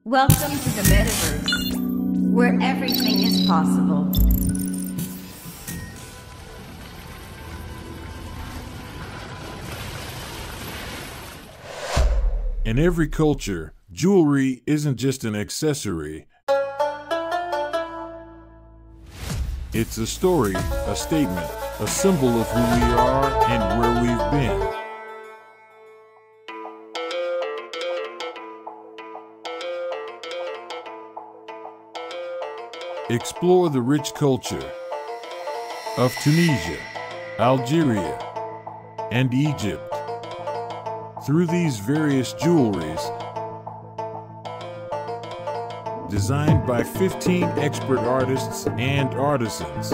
Welcome to the Metaverse, where everything is possible. In every culture, jewelry isn't just an accessory. It's a story, a statement, a symbol of who we are and where we've been. Explore the rich culture of Tunisia, Algeria, and Egypt through these various jewelries designed by 15 expert artists and artisans.